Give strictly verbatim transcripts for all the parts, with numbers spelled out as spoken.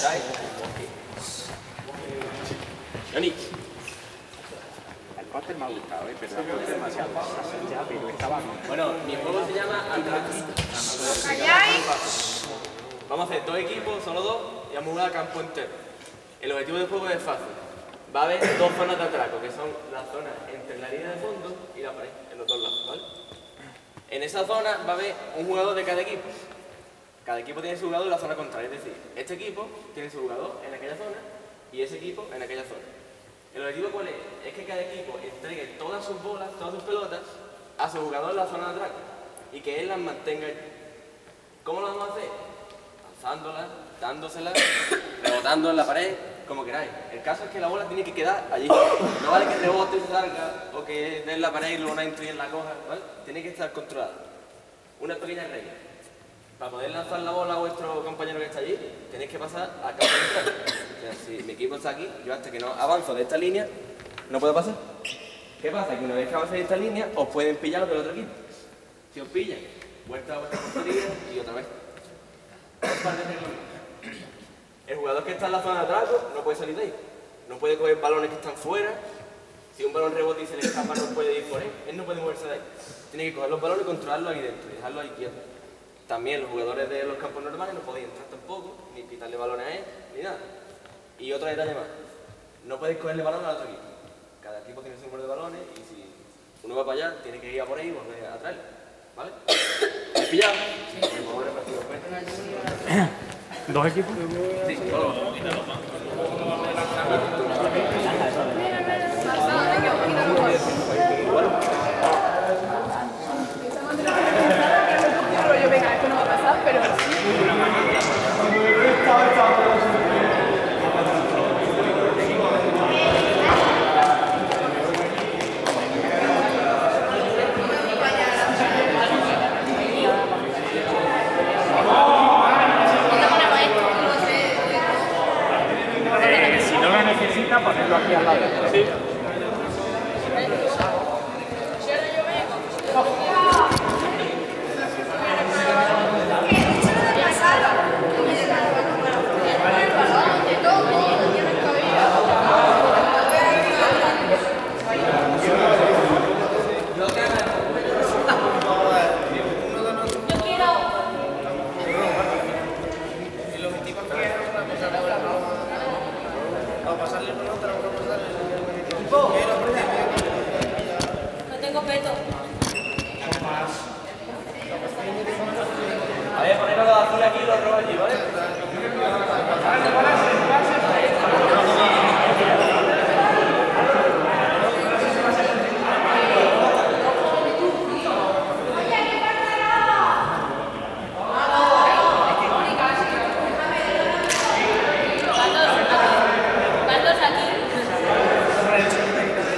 ¿sabes? Johnny. El póster me ha gustado, ¿eh? Pero es demasiado. Ya, pero estaba bien. Bueno, mi juego se llama Atrás. Vamos a hacer dos equipos, solo dos, y vamos a jugar a campo entero. El objetivo del juego es fácil. Va a haber dos zonas de atraco, que son las zonas entre la línea de fondo y la pared, en los dos lados, ¿vale? En esa zona va a haber un jugador de cada equipo. Cada equipo tiene su jugador en la zona contraria, es decir, este equipo tiene su jugador en aquella zona y ese equipo en aquella zona. El objetivo ¿cuál es? Es que cada equipo entregue todas sus bolas, todas sus pelotas a su jugador en la zona de atraco y que él las mantenga allí. ¿Cómo lo vamos a hacer? Alzándolas, dándoselas, rebotando en la pared, como queráis. El caso es que la bola tiene que quedar allí. No vale que rebote y salga o que dé en la pared y luego una entre en la coja, ¿vale? Tiene que estar controlada. Una pequeña regla. Para poder lanzar la bola a vuestro compañero que está allí, tenéis que pasar a campo contrario. O sea, si mi equipo está aquí, yo hasta que no avanzo de esta línea, no puedo pasar. ¿Qué pasa? Que una vez que avancéis de esta línea, os pueden pillar los del otro equipo. Si os pillan, vuelta a vuestra portería y otra vez. El jugador que está en la zona de atraco no puede salir de ahí. No puede coger balones que están fuera. Si un balón rebota y se le escapa, no puede ir por él. Él no puede moverse de ahí. Tiene que coger los balones y controlarlos ahí dentro y dejarlos ahí quietos. También los jugadores de los campos normales no podéis entrar tampoco, ni quitarle balones a él, ni nada. Y otro detalle más. No podéis cogerle balones al otro equipo. Cada equipo tiene su número de balones y si uno va para allá, tiene que ir a por ahí y volver a traerlo. ¿Vale? ¿Has pillado? Sí. Vamos a ver el partido. ¿Dos equipos? Sí, solo. Yo venga, esto no va a pasar, pero Si no lo necesita, ponerlo aquí al lado. Sí. No tengo peto. A ver, poneros los azules aquí y los rojos allí, ¿vale? Van dos aquí.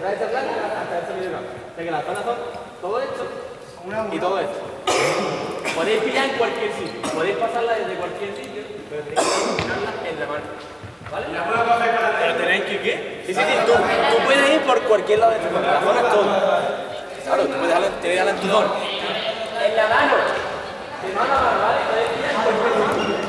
toda esta planta hasta este medio campo. O sea que las zonas son todo esto y todo esto. Podéis pillar en cualquier sitio, podéis pasarla desde cualquier sitio, pero tenéis que ponerla en la mano. ¿Vale? ¿Pero tenéis que qué? Sí, sí, sí, tú, tú puedes ir por cualquier lado de esta zona, la zona es todo. Claro, tú puedes dejarla, te dejarla en tu zona. En la mano. De mano a mano, ¿vale? Podéis pillar en cualquier sitio.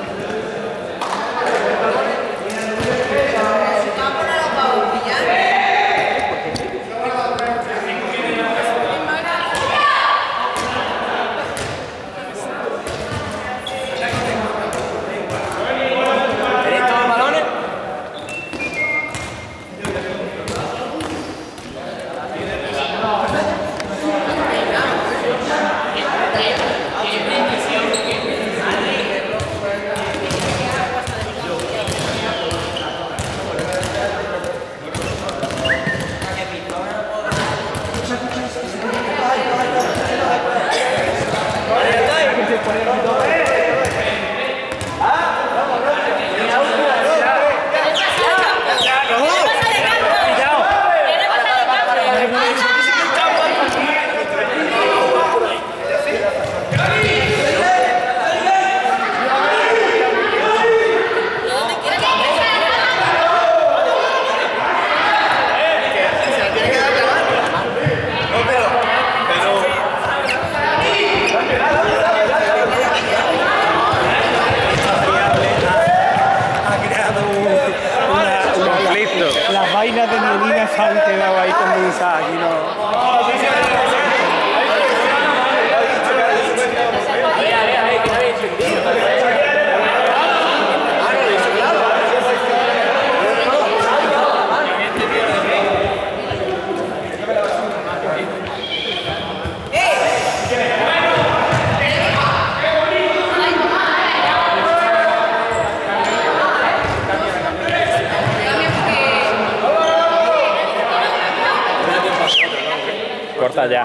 Las vainas de mielina se han quedado ahí condensadas, aquí no. Corta ya.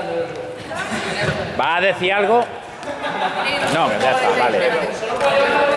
¿Va a decir algo? No, que ya está, vale.